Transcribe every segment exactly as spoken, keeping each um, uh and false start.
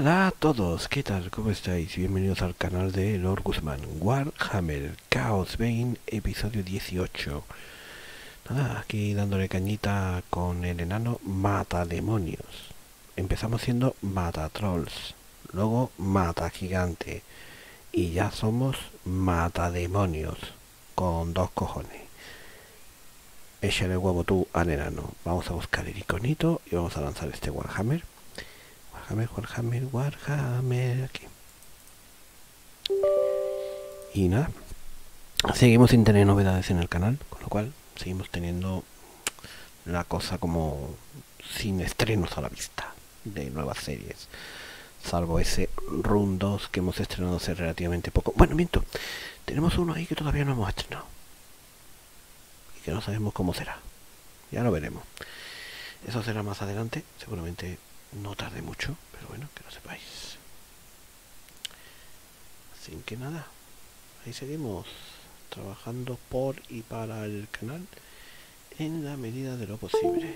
Hola a todos, ¿qué tal? ¿Cómo estáis? Bienvenidos al canal de Lord Guzmán. Warhammer Chaos Bane, episodio dieciocho. Nada, aquí dándole cañita con el enano Mata Demonios. Empezamos siendo Mata Trolls, luego Mata Gigante y ya somos Mata Demonios, con dos cojones. Échale el huevo tú al enano. Vamos a buscar el iconito y vamos a lanzar este Warhammer. Warhammer, Warhammer, Warhammer, aquí. Y nada, seguimos sin tener novedades en el canal, con lo cual seguimos teniendo la cosa como sin estrenos a la vista de nuevas series, salvo ese Run dos que hemos estrenado hace relativamente poco. Bueno, miento, tenemos uno ahí que todavía no hemos estrenado y que no sabemos cómo será, ya lo veremos. Eso será más adelante, seguramente no tarde mucho, pero bueno, que lo sepáis. Así que nada, ahí seguimos trabajando por y para el canal en la medida de lo posible.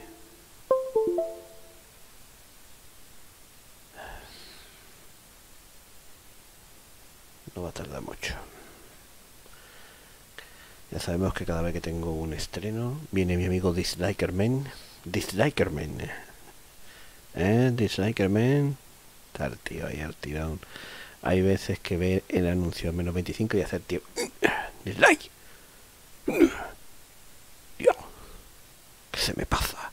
No va a tardar mucho. Ya sabemos que cada vez que tengo un estreno viene mi amigo Dislikerman. Dislikerman. ¿Eh? Dislikerman. Está el tío ahí al tirón. Hay veces que ve el anuncio menos veinticinco y hacer tío. Dislike. Dios. ¿Qué se me pasa?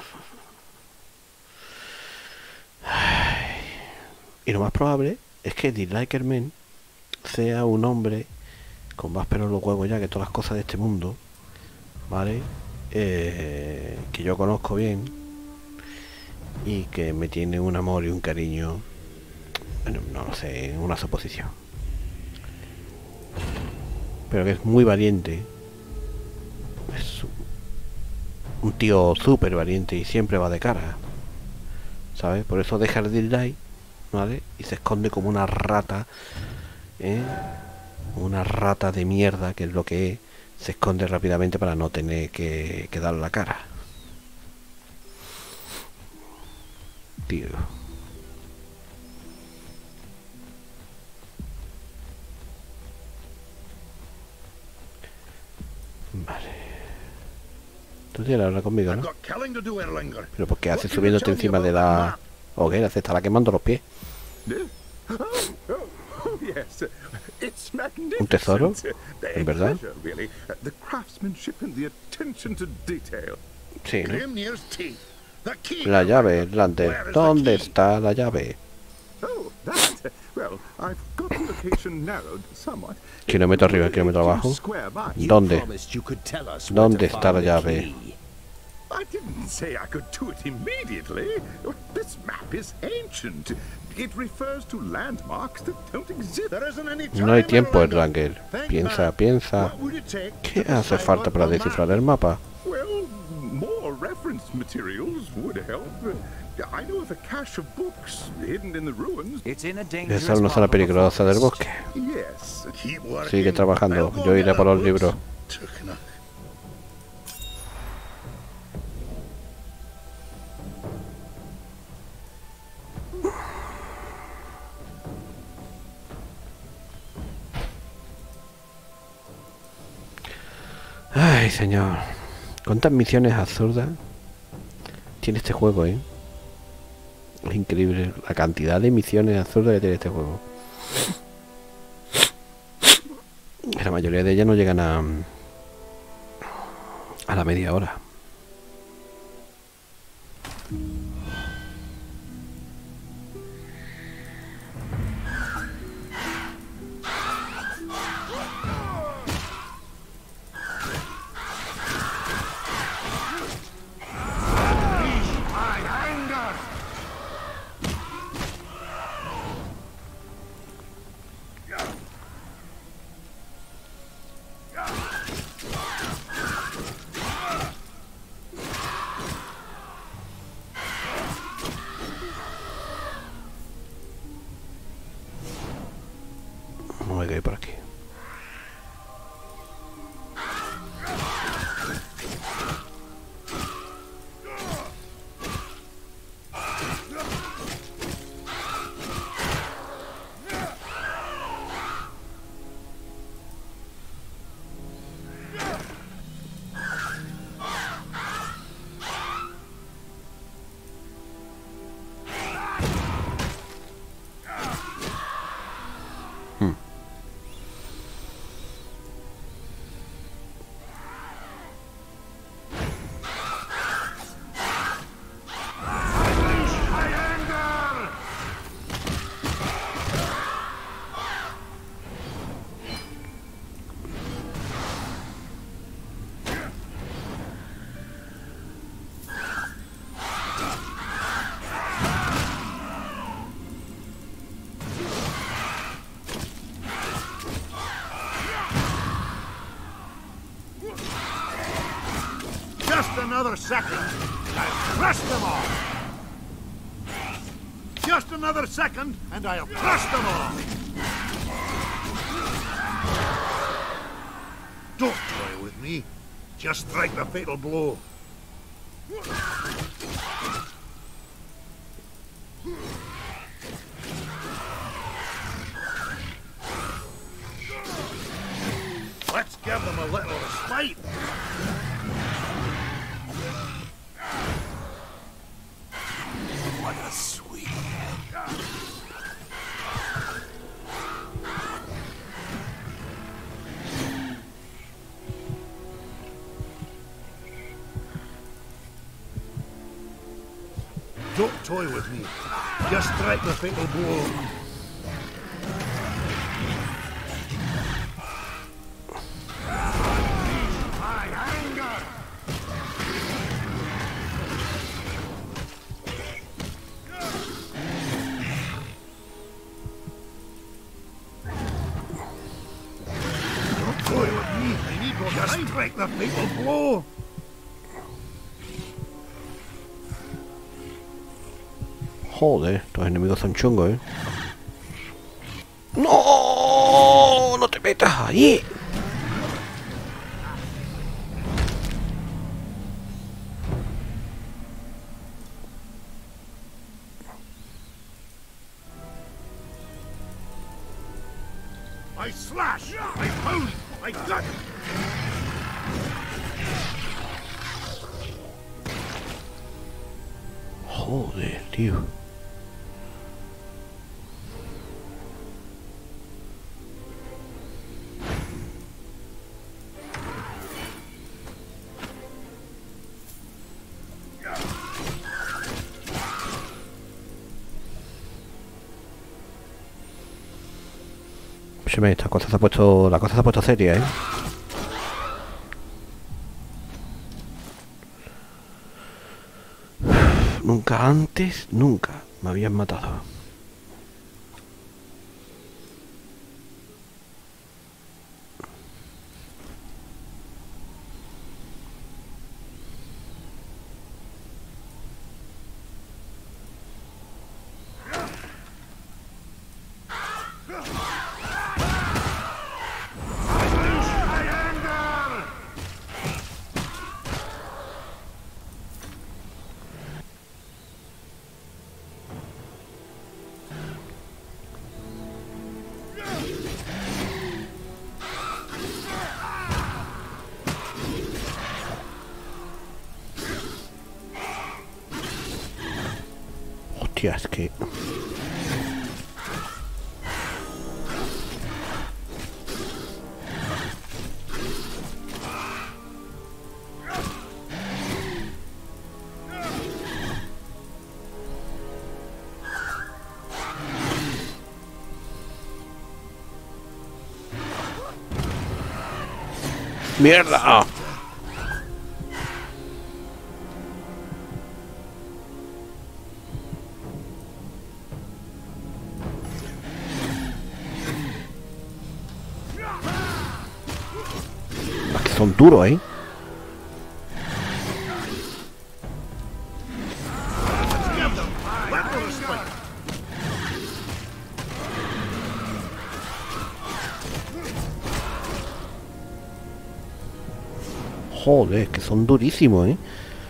Ay. Y lo más probable es que Dislikerman sea un hombre con más pelo en los huevos ya que todas las cosas de este mundo, ¿vale? Eh, que yo conozco bien y que me tiene un amor y un cariño, bueno, no lo sé, una suposición, pero que es muy valiente, es un tío súper valiente y siempre va de cara, ¿sabes? Por eso deja el dislike, ¿vale? Y se esconde como una rata, ¿eh? Una rata de mierda, que es lo que es. Se esconde rápidamente para no tener que, que dar la cara. Tío. Vale. Tú tienes que hablar conmigo, ¿no? Pero ¿por qué haces subiéndote encima de la hoguera? Se estará quemando los pies. ¿Un tesoro? ¿En verdad? Sí, ¿no? La llave, Lander. ¿Dónde está la llave? Kilómetro arriba, kilómetro abajo. ¿Dónde? ¿Dónde está la llave? I didn't say I could do it immediately. This map is ancient. It refers to landmarks that don't exist. There isn't any time. No hay tiempo, Erlanger. Piensa, piensa. ¿Qué hace falta para descifrar el mapa? Well, more reference materials would help. I know of a cache of books hidden in the ruins. Esa es una zona peligrosa del bosque. Yes. Sigue trabajando. Yo iré por los libros. Ay, señor. ¿Cuántas misiones absurdas tiene este juego, eh? Es increíble la cantidad de misiones absurdas que tiene este juego. La mayoría de ellas no llegan a a la media hora. Just another second. I'll crush them all. Just another second, and I'll crush them all. Don't toy with me. Just strike the fatal blow. Let's give them a little respite. What a sweet head. Don't toy with me. Just strike the fatal blow. My anger! Don't toy with me. I need more Just time. Strike the fatal blow. Joder, estos enemigos son chungos, ¿eh? ¡No! ¡No te metas ahí! I slash! I pound! I gut! Joder, tío. Se me esta cosa se ha puesto, la cosa se ha puesto seria, ¿eh? Nunca antes, nunca me habían matado. Hostia, es que... ¡Mierda! Es que son duros, ¿eh? Joder, que son durísimos, ¿eh?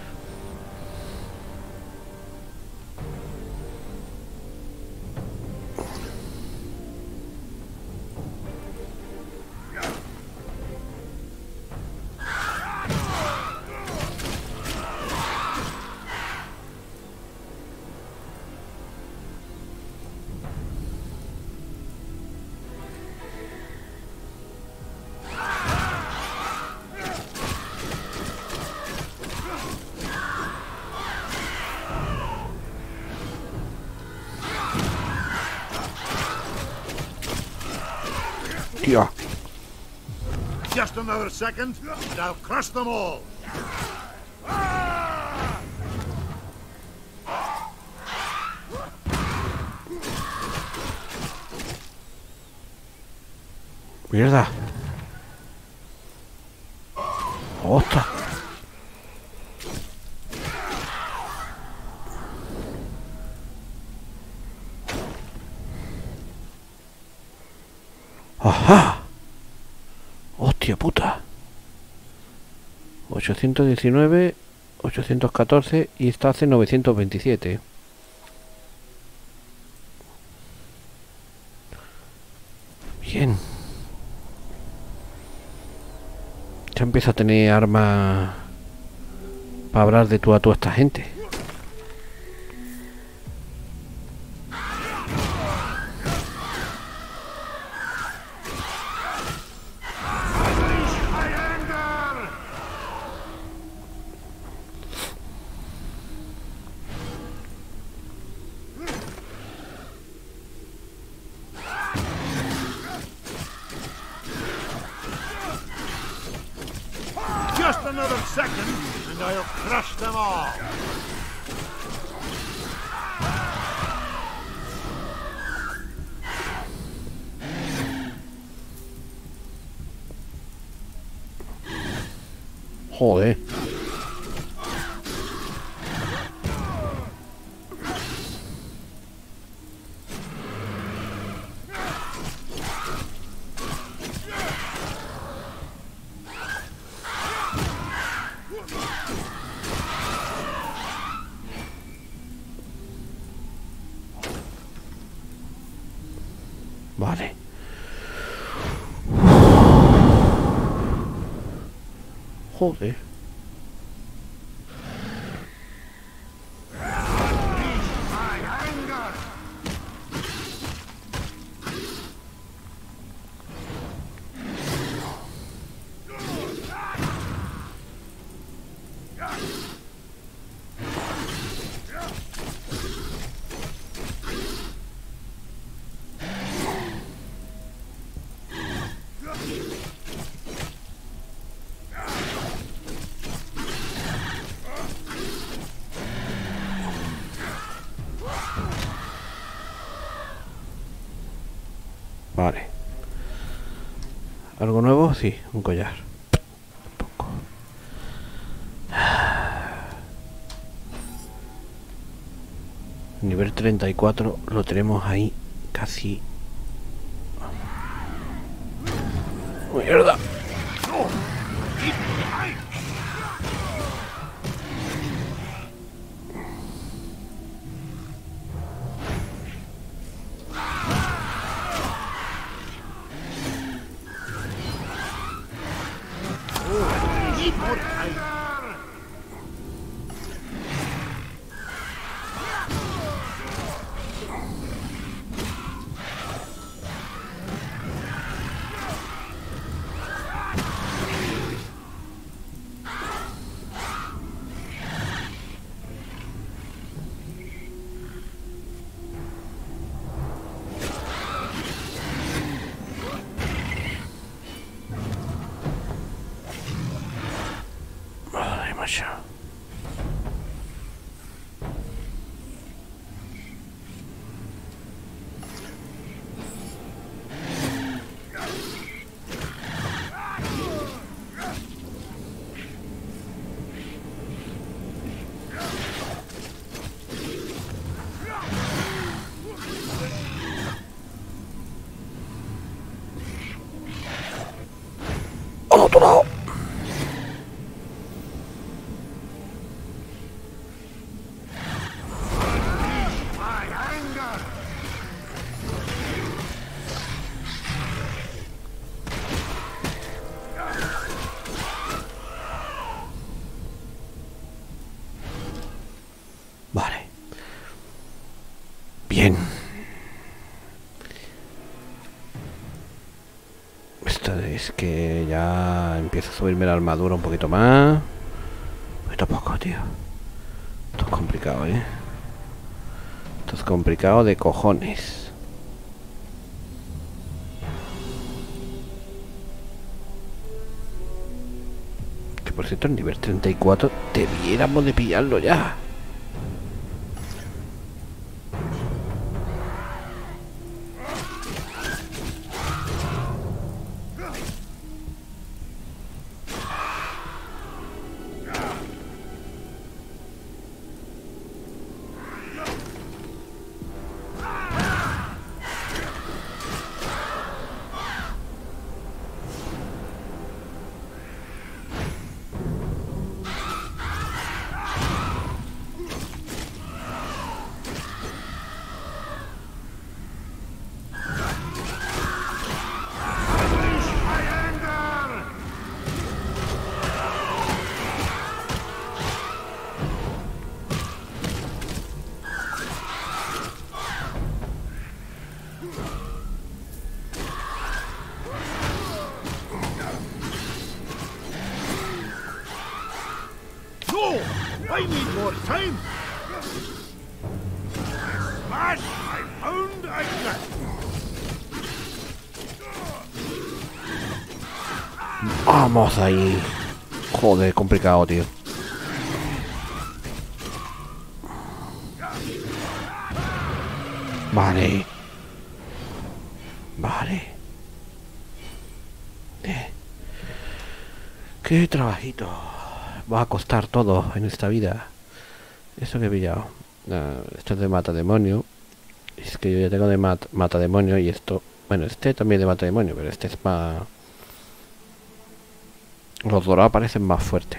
Tío. Just another second, and I'll crush them all. Mierda. Ostras. ¡Ah! ¡Hostia puta! ochocientos diecinueve, ochocientos catorce y esta hace novecientos veintisiete. Bien. Ya empieza a tener armas para hablar de tú a tú a esta gente. Just another second, and I'll crush them all. Joder. Vale. Joder. Vale. ¿Algo nuevo? Sí, un collar. Tampoco. Nivel treinta y cuatro lo tenemos ahí casi. ¡Mierda! Ay, macho. ¡Al otro lado! Vale. Bien. Esto es que ya empieza a subirme la armadura un poquito más. Un poquito poco, tío. Esto es complicado, ¿eh? Esto es complicado de cojones. Que por cierto, el nivel treinta y cuatro debiéramos de pillarlo ya. Go! I need more time! Smash! I found a nut! Vamos ahí. Joder, complicado, tío. Vale. Vale. Eh. Qué trabajito. Va a costar todo en esta vida. Eso que he pillado. Ah, esto es de mata demonio. Es que yo ya tengo de mat mata demonio y esto. Bueno, este también de mata demonio, pero este es más. Los dorados parecen más fuertes.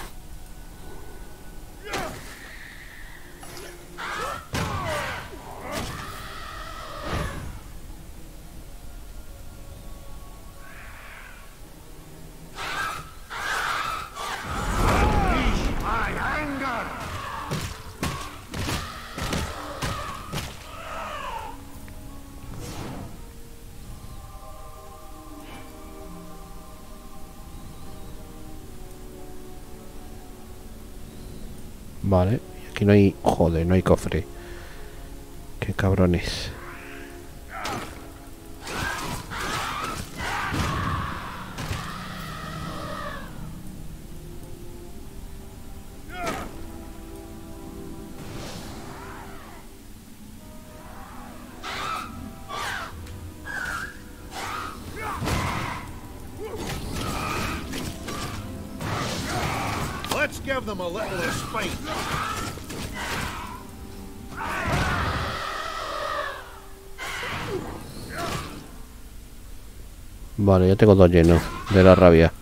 Vale, aquí no hay... Joder, no hay cofre. Qué cabrones. Let's give them a little respite. Vale, ya tengo dos llenos de la rabia.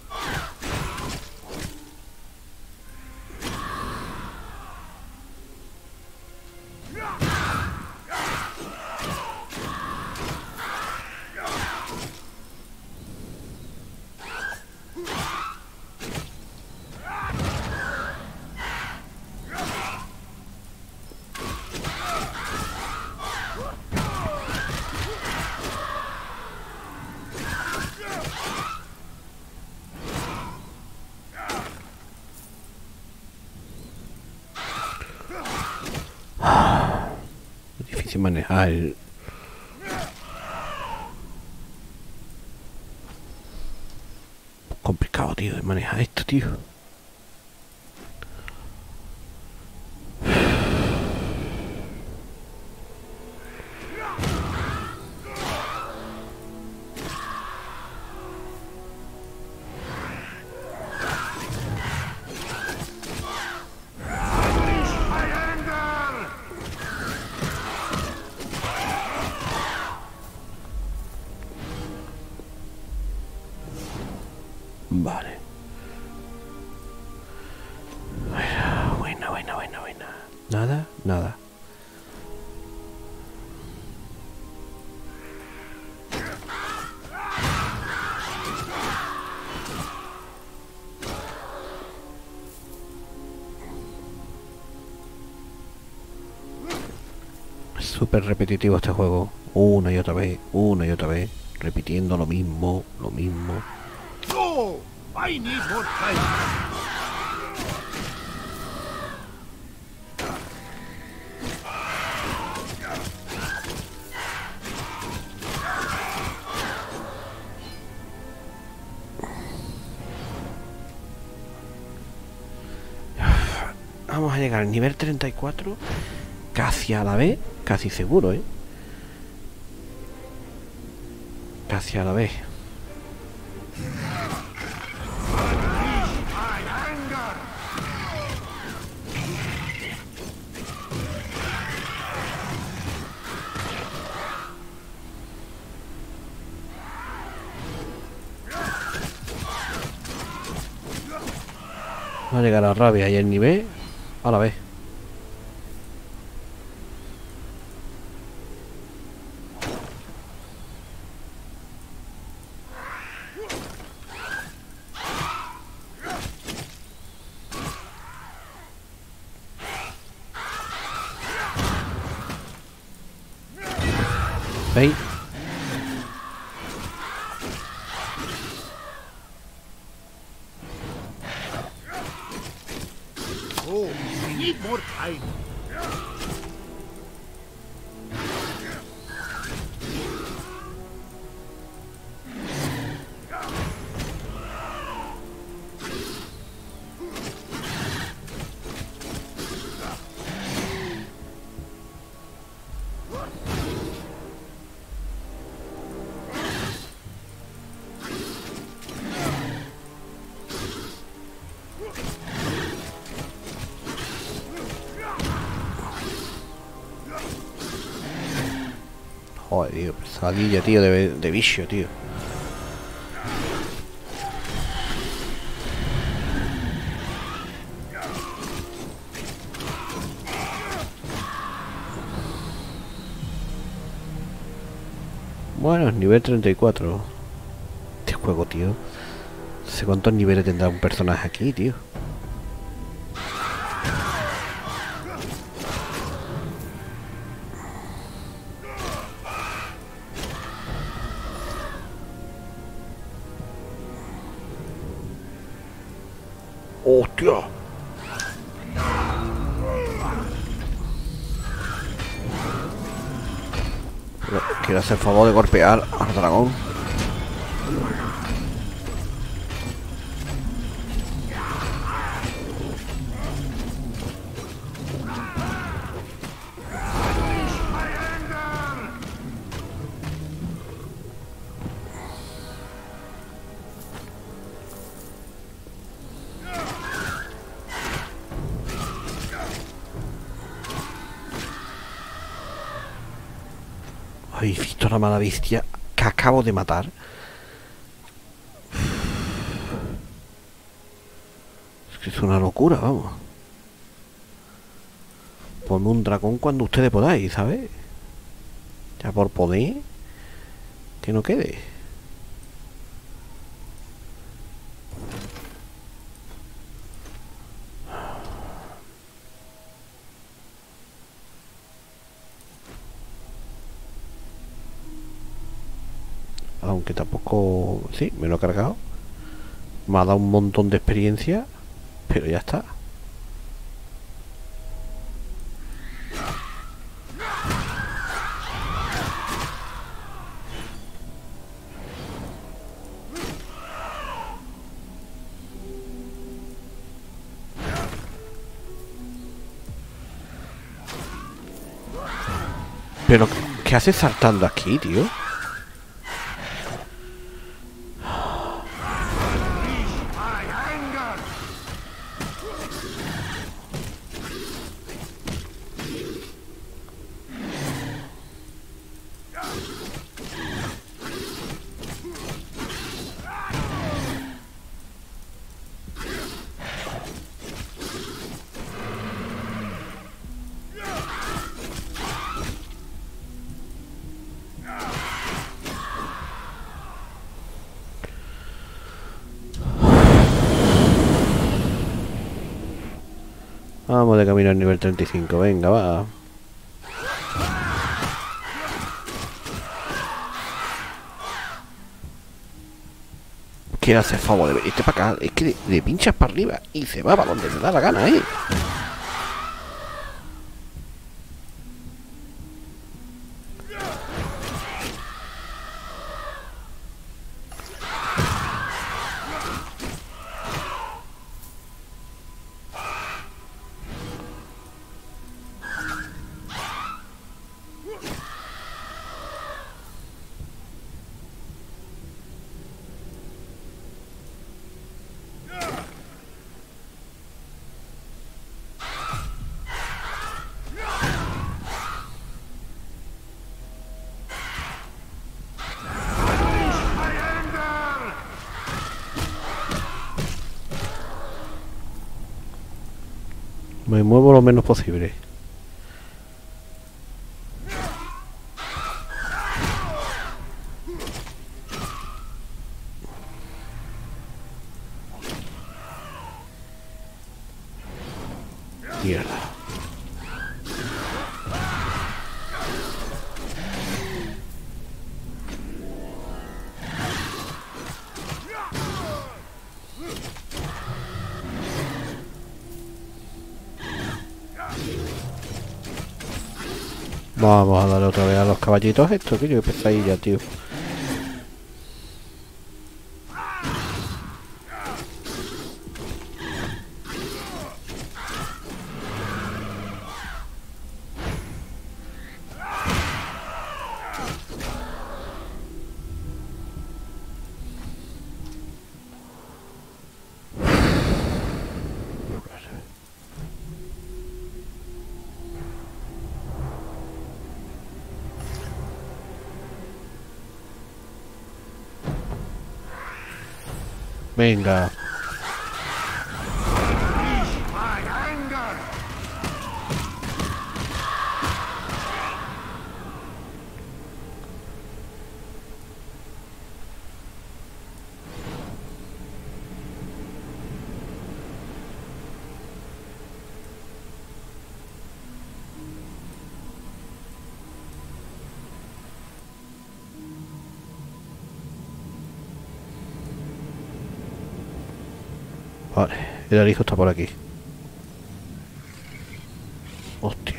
Difícil manejar el... Complicado, tío, de manejar esto, tío. Vale. Buena, buena, buena, buena. Nada, nada. Es súper repetitivo este juego. Una y otra vez, una y otra vez. Repitiendo lo mismo, lo mismo. Go! I need more time. Vamos a llegar al nivel treinta y cuatro casi a la vez, casi seguro, ¿eh? Casi a la vez. Va a llegar la rabia y el nivel a la vez. ¿Veis? go. I need more time. Joder, tío, pesadilla, tío, de, de vicio, tío. Bueno, nivel treinta y cuatro. Este juego, tío. No sé cuántos niveles tendrá un personaje aquí, tío. ¡Hostia! Quiero hacer favor de golpear al dragón. ¿Habéis visto la mala bestia que acabo de matar? Es que es una locura, vamos. Ponme un dragón cuando ustedes podáis, ¿sabes? Ya por poder, que no quede. Aunque tampoco... Sí, me lo he cargado. Me ha dado un montón de experiencia. Pero ya está. Pero, ¿qué haces saltando aquí, tío? Vamos de camino al nivel treinta y cinco, venga, va. Quiero hacer favor de venirte para acá. Es que le, le pinchas para arriba y se va para donde le da la gana, ¿eh? Me muevo lo menos posible. Mierda. Vamos a darle otra vez a los caballitos estos, que yo pesadilla, tío. Venga. Vale, el alijo está por aquí. Hostia.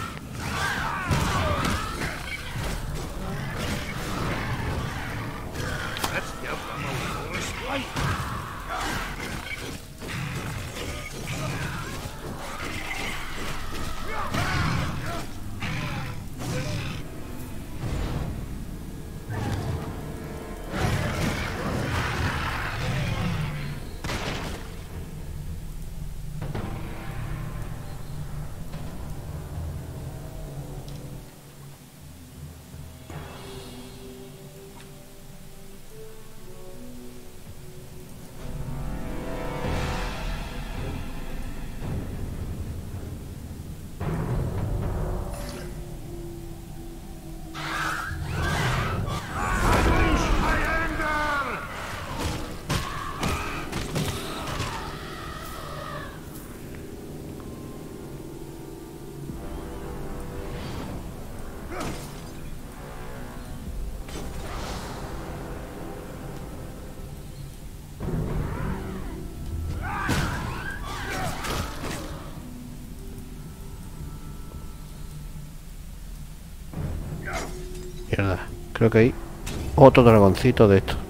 Mierda, creo que hay otro dragoncito de esto.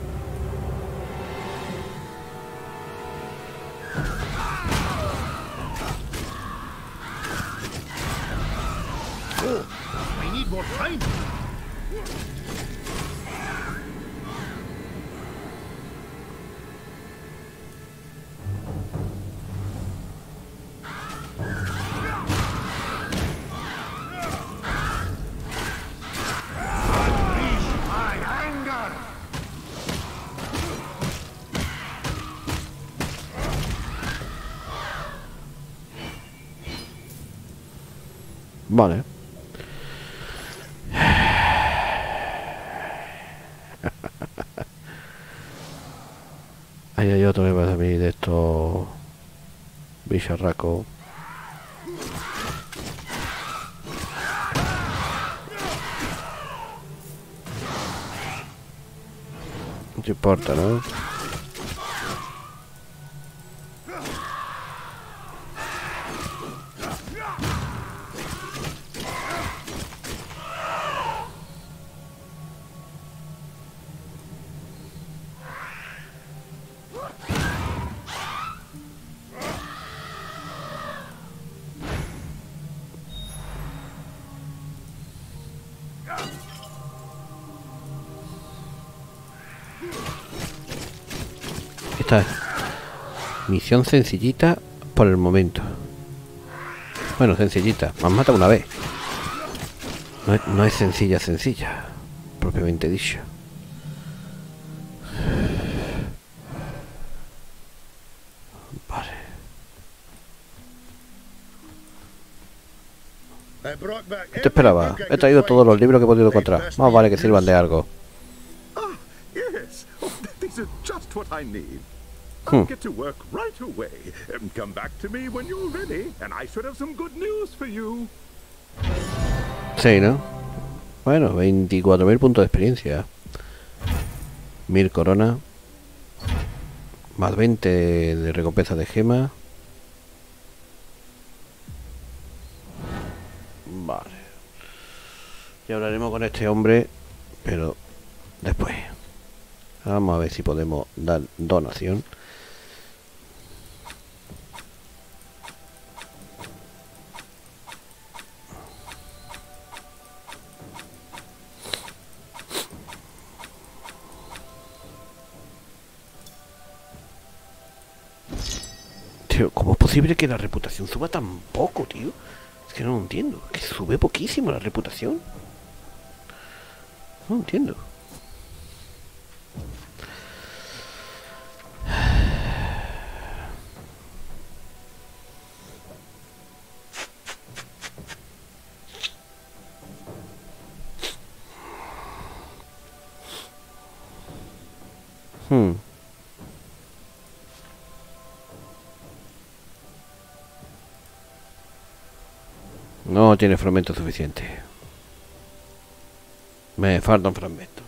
I need more time. Vale. Ahí hay otro que pasa a mí de estos bicharracos. No te importa, ¿no? Esta es misión sencillita por el momento. Bueno, sencillita. Me han matado una vez. No es, no es sencilla, sencilla. Propiamente dicho. Vale. ¿Qué te esperaba? He traído todos los libros que he podido encontrar. Más vale que sirvan de algo. Ah, yes. Oh, these are just what I need. Hmm. I'll get to work right away. Um, come back to me when you're ready, and I should have some good news for you. Sí, ¿no? Bueno, veinticuatro mil puntos de experiencia. mil coronas. Más veinte de recompensa de gema. Vale. Y hablaremos con este hombre, pero después. Vamos a ver si podemos dar donación. Tío, ¿cómo es posible que la reputación suba tan poco, tío? Es que no lo entiendo. Que sube poquísimo la reputación. No lo entiendo. Hmm. No tiene fragmentos suficientes. Me faltan fragmentos.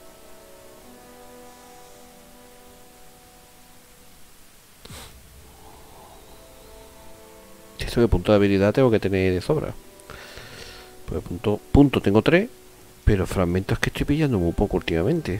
Eso que punto de habilidad tengo que tener de sobra. Pues punto, punto tengo tres, pero fragmentos que estoy pillando muy poco últimamente.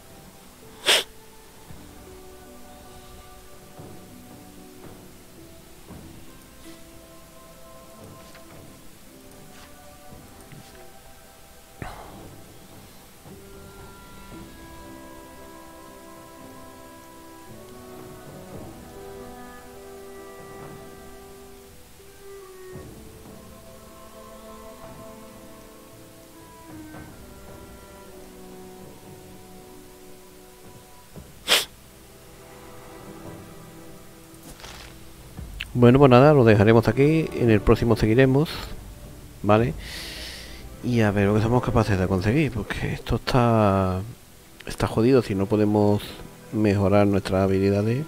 Bueno, pues nada, lo dejaremos aquí. En el próximo seguiremos, ¿vale? Y a ver lo que somos capaces de conseguir, porque esto está está jodido si no podemos mejorar nuestras habilidades.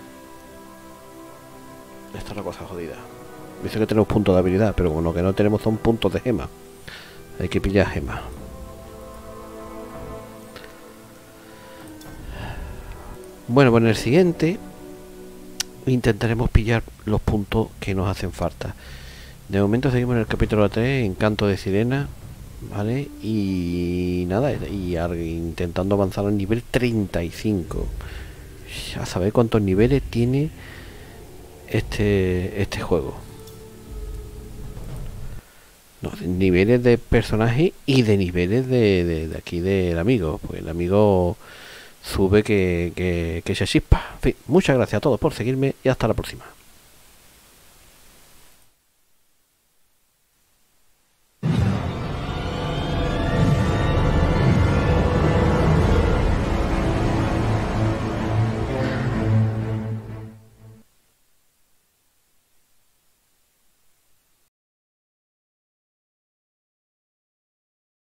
Esta es la cosa jodida. Dice que tenemos puntos de habilidad, pero con lo que no tenemos son puntos de gema. Hay que pillar gemas. Bueno, pues en el siguiente intentaremos pillar los puntos que nos hacen falta. De momento seguimos en el capítulo tres, Encanto de Sirena, ¿vale? Y nada, y intentando avanzar al nivel treinta y cinco. A saber cuántos niveles tiene este este juego. No, niveles de personaje y de niveles de, de, de aquí del amigo. Pues el amigo sube que, que, que se chispa. En fin, muchas gracias a todos por seguirme y hasta la próxima.